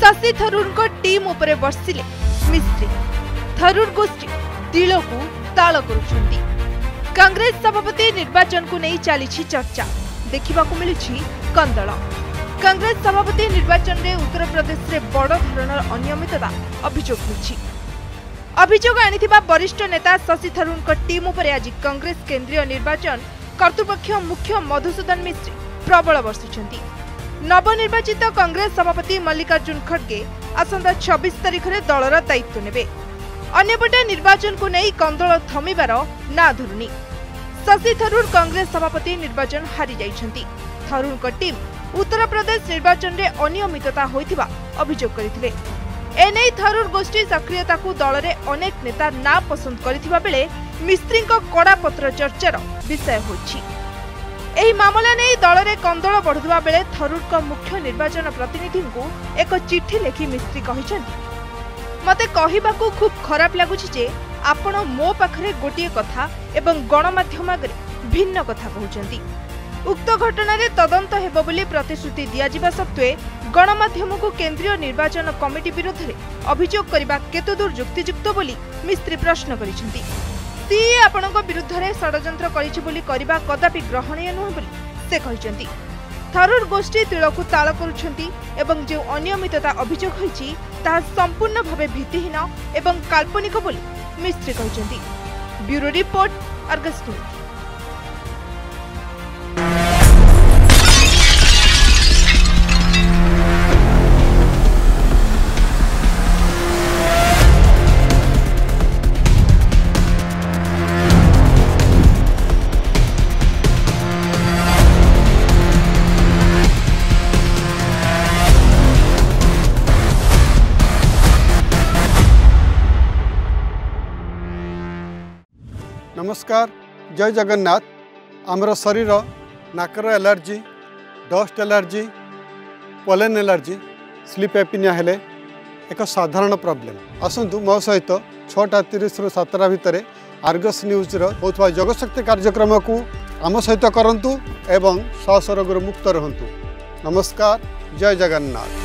शशि थरूर को टीम उपरे बर्षिले मिस्त्री थरूर गोष्ठी तिल को ताल करुछंती। कांग्रेस सभापति निर्वाचन को नहीं चली चर्चा देखा मिली कंदल। कांग्रेस सभापति निर्वाचन में उत्तर प्रदेश में बड़ धरणर अनियमितता अभियोग आनिथिबा वरिष्ठ नेता शशि थरूर टीम उपरे आज कांग्रेस केंद्रीय निर्वाचन कर्तृपक्ष मुख्य मधुसूदन मिश्र प्रबल बर्षिछंती। नवनिर्वाचित कांग्रेस सभापति मल्लिकार्जुन खड़गे आसंता 26 तारिख में दलर दायित्व नेबे। अन्यपटे निर्वाचन को नहीं कंदल थमिबार ना धरुनी। शशि थरूर कांग्रेस सभापति निर्वाचन हारी जाइछंती। थरूर टीम उत्तर प्रदेश निर्वाचन में अनियमितता होइथिबा अभियोग करथिले। एने थरूर गोष्ठी सक्रियता को दल में अनेक नेता ना पसंद करथिबा बेले मिस्त्री कड़ा पत्र चर्चार विषय होछि। एही मामला नहीं दल में कंदल बढ़ुवा बेले थरूर मुख्य निर्वाचन प्रतिनिधि को एक चिठी लिखि मिस्त्री कहिछंती, मते कहिबाकू खूब खराब लागुछि जे आपण मो पाखरे गोटिए कथा एवं गणमाध्यम आगे भिन्न कथा कहउछंती। उक्त घटना रे तदंत हेबो बोली प्रतिश्रुति दिया जिबा सत्वे गणमाध्यम को केंद्रीय निर्वाचन कमिटी विरोध में अभियोग करबा केतदूर युक्तियुक्त बोली मिस्त्री प्रश्न करिसेंती। सीए आपणक विरुद्ध में षड्यंत्र करिछि बोली करबा कदापि ग्रहणीय नुह बोली से कहिसेंती। थरूर गोष्ठी तिलकु ताल करुछंती एवं जो अनियमितता अभियोग होइछि ताहा संपूर्ण भावे भित्तिहीन एवं काल्पनिक बोली मिस्त्री कहिसेंती। Bureau report, Argus news. नमस्कार, जय जगन्नाथ। आमर शरीर नाकर allergy, dust allergy, pollen allergy, sleep apnea हेले एक साधारण प्रॉब्लम। आसतु मो सहित 6:30 रु 7 भितर आर्गस न्यूज होता जगशक्ति कार्यक्रम को आम सहित करंतु एवं श्वास रोग मुक्त रहंतु। नमस्कार, जय जगन्नाथ।